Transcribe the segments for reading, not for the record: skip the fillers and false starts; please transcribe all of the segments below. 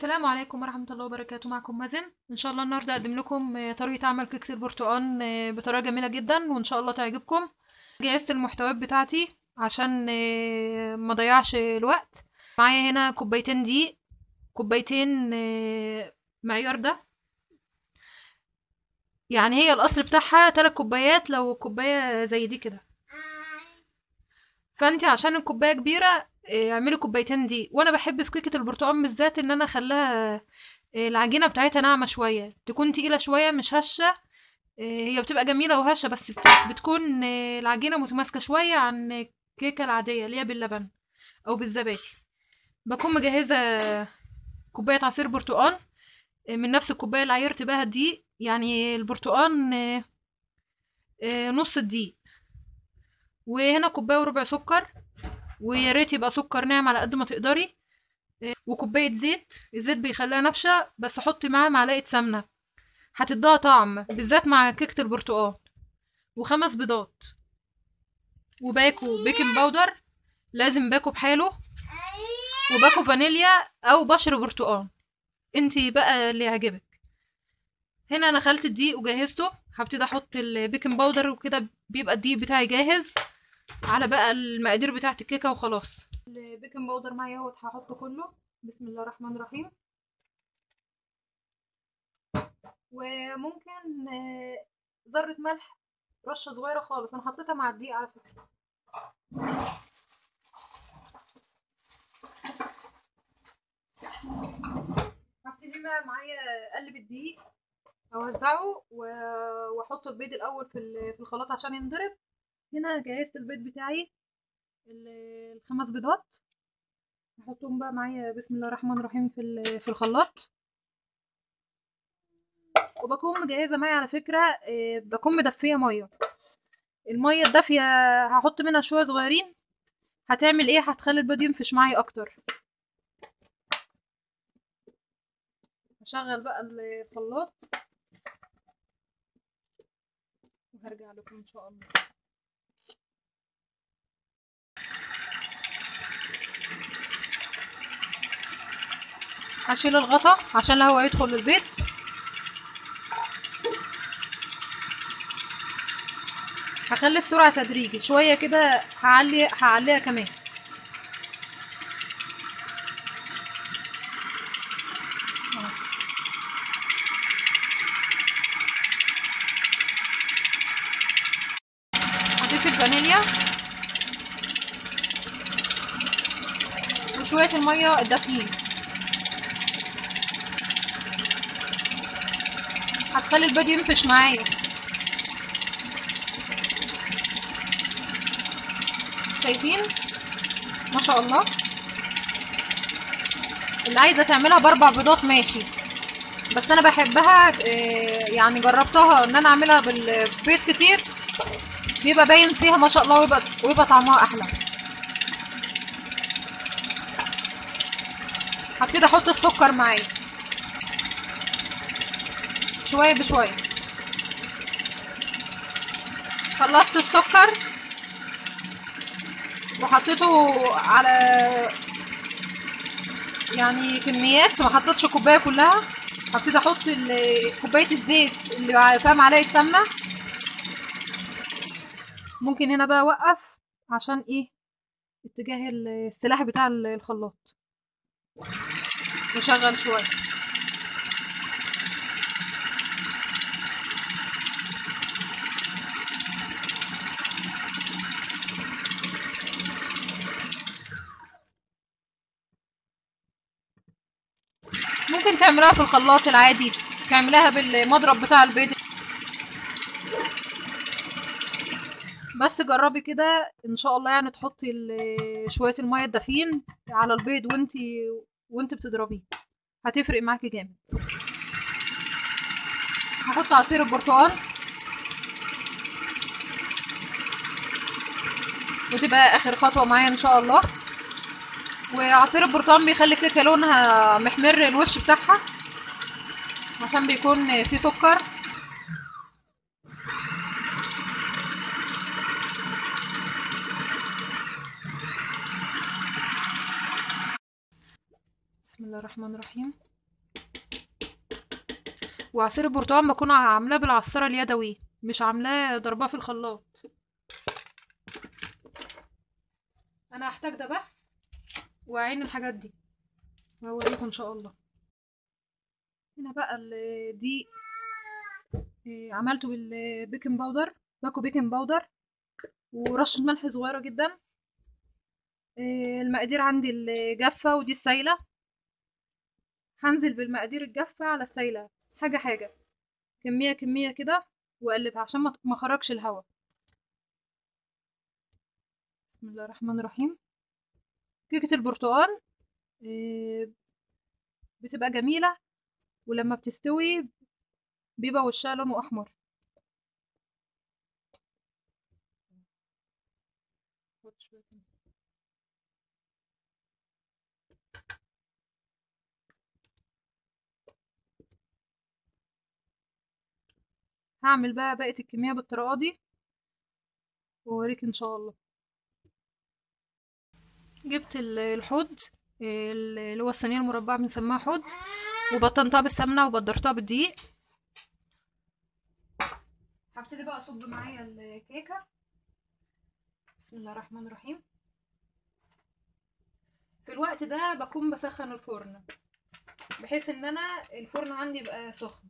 السلام عليكم ورحمة الله وبركاته. معكم مازن. ان شاء الله النهارده اقدم لكم طريقة عمل كيكة البرتقال بطريقة جميلة جدا وان شاء الله تعجبكم. جهزت المحتويات بتاعتي عشان ما اضيعش الوقت. معايا هنا كوبايتين دقيق، كوبايتين معيار ده، يعني هي الاصل بتاعها 3 كوبايات لو كوباية زي دي كده. فانتي عشان الكوباية كبيرة اعملي كوبايتين دقيق. وانا بحب في كيكة البرتقال بالذات ان انا اخليها العجينة بتاعتها ناعمة شوية، تكون تقيلة شوية مش هشة. هي بتبقى جميلة وهشة بس بتكون العجينة متماسكة شوية عن الكيكة العادية اللي هي باللبن أو بالزبادي. بكون مجهزة كوباية عصير برتقال من نفس الكوباية اللي عيرت بيها الدقيق، يعني البرتقال نص الدقيق. وهنا كوباية وربع سكر، ويا ريت يبقى سكر ناعم على قد ما تقدري. وكوباية زيت، الزيت بيخليها نافشة بس حطي معاه معلقة سمنة هتديها طعم بالذات مع كيكة البرتقال. و5 بيضات، وباكو بيكنج باودر، لازم باكو بحاله، وباكو فانيليا او بشر برتقال، انتي بقى اللي يعجبك. هنا انا خلطت الدقيق وجهزته، هبتدي احط البيكنج باودر وكده بيبقى الدقيق بتاعي جاهز على بقى المقادير بتاعه الكيكه وخلاص. البيكنج باودر معايا اهوت، هحطه كله. بسم الله الرحمن الرحيم. وممكن ذره ملح، رشه صغيره خالص، انا حطيتها مع الدقيق على فكره. هبتدي بقى معايا اقلب الدقيق، اوزعه واحط البيض الاول في الخلاط عشان ينضرب. هنا جهزت البيض بتاعي، ال5 بيضات، هحطهم بقى معايا بسم الله الرحمن الرحيم في الخلاط. وبكون مجهزه معايا على فكره بكون مدفيه ميه. الميه الدافيه هحط منها شويه صغيرين، هتعمل ايه؟ هتخلي البيض ينفش معايا اكتر. هشغل بقى الخلاط وهرجع لكم ان شاء الله. هشيل الغطا عشان الهواء يدخل البيض. هخلي السرعه تدريجي شويه كده، هعليها كمان. هضيف الفانيليا وشويه الميه الدافيين، هتخلي البيض ينفش معايا. شايفين ما شاء الله. اللي عايزه تعملها ب4 بيضات ماشي، بس انا بحبها يعني جربتها ان انا اعملها بالبيض كتير، بيبقى باين فيها ما شاء الله، ويبقى طعمها احلى. هبتدي احط السكر معايا شويه بشويه. خلصت السكر وحطيته على يعني كميات، ما حطيتش الكوبايه كلها. هبتدي احط كوبايه الزيت اللي فيها معلقه سمنه. ممكن هنا بقى اوقف عشان ايه؟ اتجاه السلاح بتاع الخلاط، وشغل شويه. ممكن تعملها في الخلاط العادي، تعملها بالمضرب بتاع البيض، بس جربي كده ان شاء الله. يعني تحطي شويه الميه الدافين على البيض وانت بتضربيه، هتفرق معاكي جامد. هحط عصير البرتقال، وتبقى اخر خطوه معايا ان شاء الله. وعصير البرتقال بيخلي الكيكه لونها محمر الوش بتاعها عشان بيكون فيه سكر. بسم الله الرحمن الرحيم. وعصير البرتقال بكون عاملاه بالعصاره اليدوي، مش عاملاه ضرباه في الخلاط. انا هحتاج ده بس، واعين الحاجات دي وهوريكم ان شاء الله. هنا بقى دي عملته بالبيكنج باودر، باكو بيكنج باودر ورشه ملح صغيره جدا. المقادير عندي الجافه ودي السايله. هنزل بالمقادير الجافه على السايله حاجه حاجه، كميه كميه كده، واقلبها عشان ما اخرجش الهواء. بسم الله الرحمن الرحيم. كيكه البرتقال بتبقى جميله، ولما بتستوي بيبقى وشها لونه احمر. هعمل بقى بقيه الكميه بالطريقه دي واوريك ان شاء الله. جبت الحوض، اللي هو الصينيه المربعه بنسميها حوض، وبطنتها بالسمنه وبدرتها بالدقيق. هبتدي بقى اصب معايا الكيكه. بسم الله الرحمن الرحيم. في الوقت ده بكون بسخن الفرن، بحيث ان انا الفرن عندي يبقى سخن.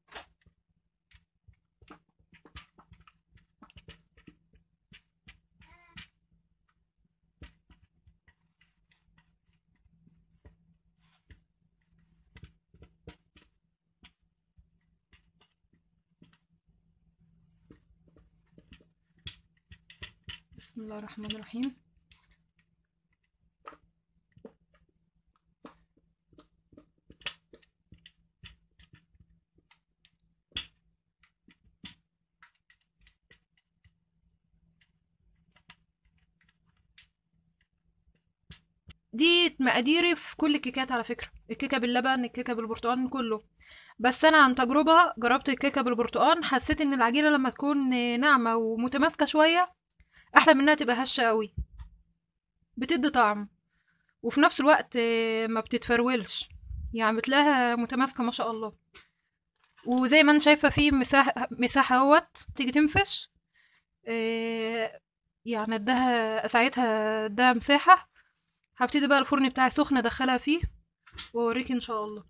بسم الله الرحمن الرحيم. دي مقاديري في كل الكيكات على فكرة، الكيكة باللبن، الكيكة بالبرتقال، كله. بس انا عن تجربة جربت الكيكة بالبرتقال، حسيت ان العجينة لما تكون ناعمة ومتماسكة شوية احلى منها تبقى هشة قوي، بتدي طعم، وفي نفس الوقت ما بتتفرولش، يعني بتلاقيها متماسكة ما شاء الله. وزي ما انت شايفة في مساحة اهوت تيجي تنفش، يعني اداها ساعتها، اداها مساحة. هبتدي بقى الفرن بتاعي سخن ادخلها فيه واوريك ان شاء الله.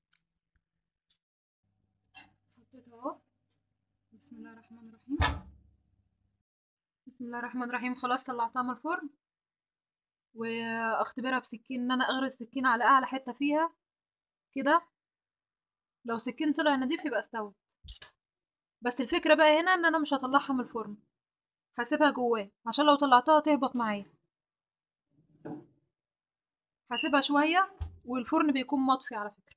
حطيتها اهو. بسم الله الرحمن الرحيم. بسم الله الرحمن الرحيم. خلاص طلعتها من الفرن، واختبرها بسكين، ان انا اغرز السكين على اعلى حتة فيها كده. لو سكين طلع نضيف يبقى استوت. بس الفكرة بقى هنا ان انا مش هطلعها من الفرن، هسيبها جواه عشان لو طلعتها تهبط معايا. هسيبها شوية، والفرن بيكون مطفي على فكرة،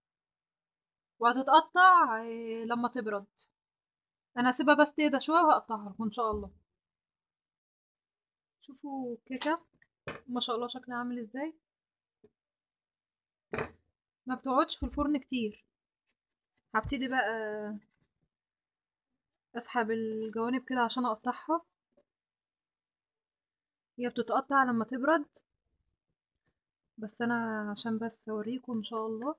وهتتقطع لما تبرد. انا هسيبها بس تهدى شوية وهقطعها لكم ان شاء الله. شوفوا الكيكة ما شاء الله شكلها عامل ازاي، ما بتقعدش في الفرن كتير. هبتدي بقى اسحب الجوانب كده عشان اقطعها، هي بتتقطع لما تبرد، بس انا عشان بس اوريكم ان شاء الله.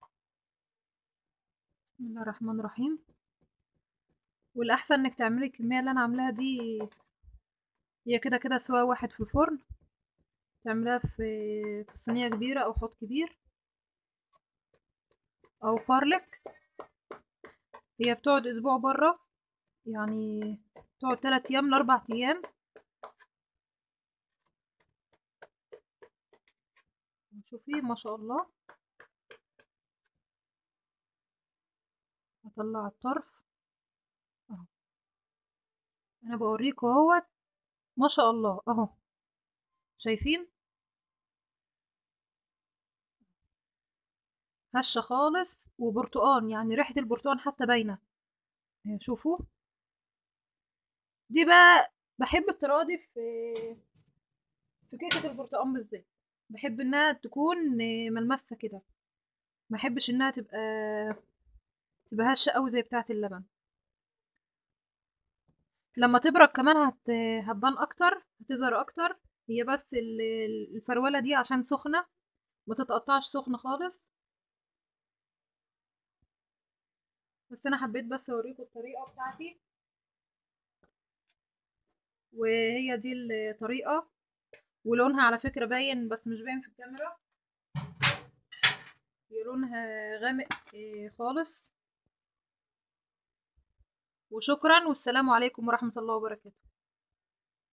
بسم الله الرحمن الرحيم. والاحسن انك تعملي الكميه اللي انا عاملاها دي، هي كده كده سوا واحد في الفرن، تعمليها في صينيه كبيره او حوض كبير او فارلك. هي بتقعد اسبوع بره، يعني تقعد 3 ايام ل4 ايام. شوفي ما شاء الله. هطلع الطرف اهو، انا بوريكم اهوت. ما شاء الله اهو، شايفين؟ هشه خالص، وبرتقان، يعني ريحه البرتقان حتى باينه. شوفوا. دي بقى بحب الطريقه دي في كيكه البرتقال بالذات، بحب انها تكون ملمسه كده، ما احبش انها تبقى هشه قوي زي بتاعه اللبن. لما تبرد كمان هتبان اكتر، هتظهر اكتر. هي بس الفروله دي عشان سخنه، ما تتقطعش سخنه خالص. بس انا حبيت بس اوريكم الطريقه بتاعتي، وهي دي الطريقه. ولونها على فكره باين بس مش باين في الكاميرا، هي لونها غامق خالص. وشكرا والسلام عليكم ورحمه الله وبركاته.